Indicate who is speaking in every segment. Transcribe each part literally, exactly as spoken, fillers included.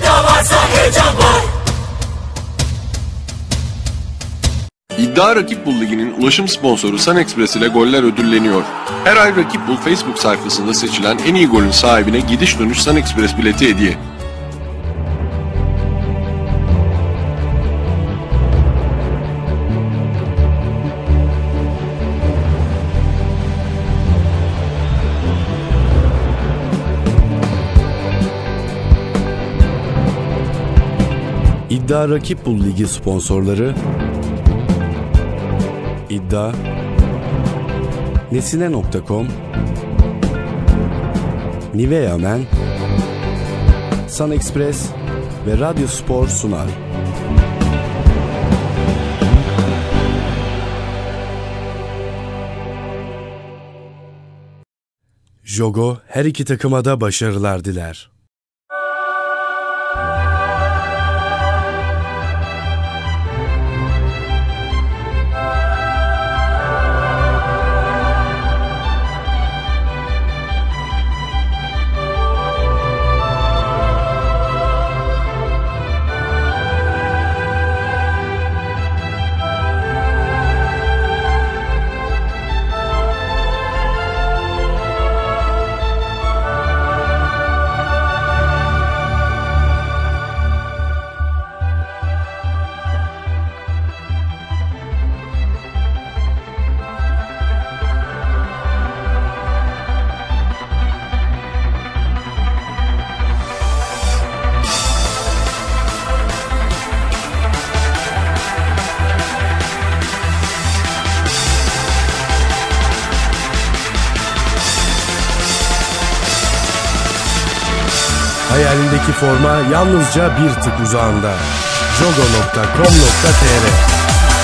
Speaker 1: İddia varsa heyecan var.
Speaker 2: İddia Rakip Bul Ligi'nin ulaşım sponsoru SunExpress ile goller ödülleniyor. Her ay Rakip Bul Facebook sayfasında seçilen en iyi golün sahibine gidiş dönüş SunExpress bileti hediye.
Speaker 3: İddia Rakip Bul Ligi sponsorları İddia, Nesine nokta com, Nivea Men, SunExpress ve Radyo Spor sunar. Jogo her iki takıma da başarılar diler. Hayalindeki forma yalnızca bir tık uzağında. jogo nokta com nokta tr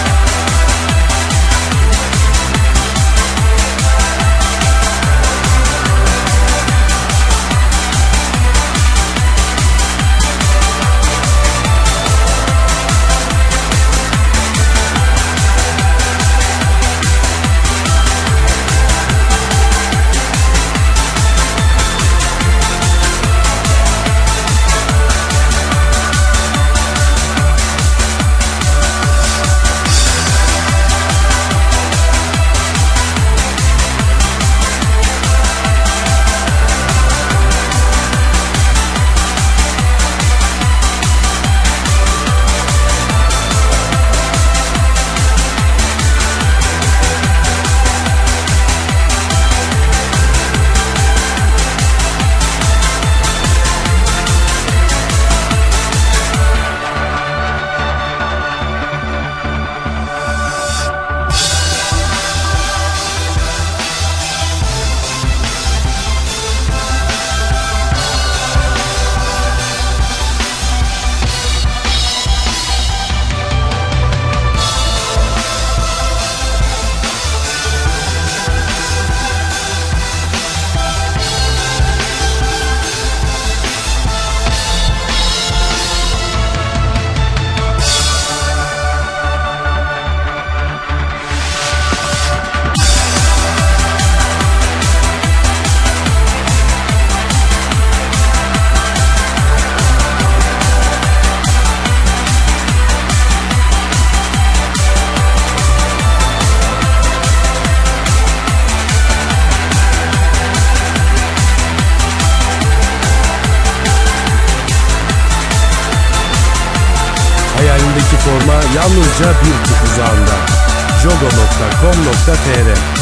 Speaker 3: Hayalindeki forma yalnızca bir tık uzağında. jogo nokta com nokta tr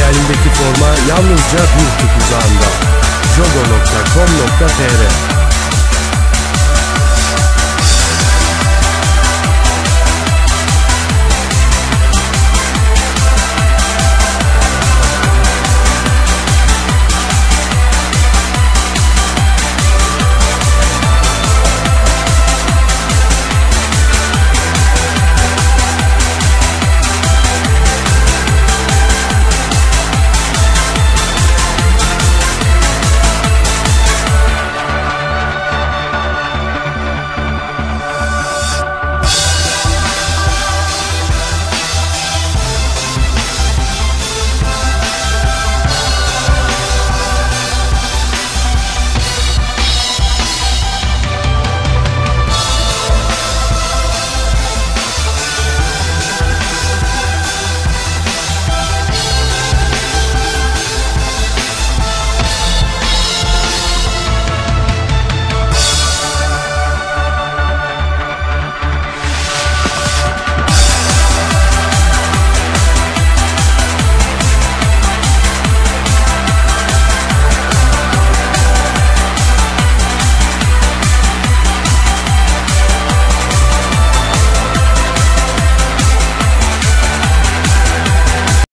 Speaker 3: hayalindeki forma yalnızca bir tık uzağında. jogo nokta com nokta tr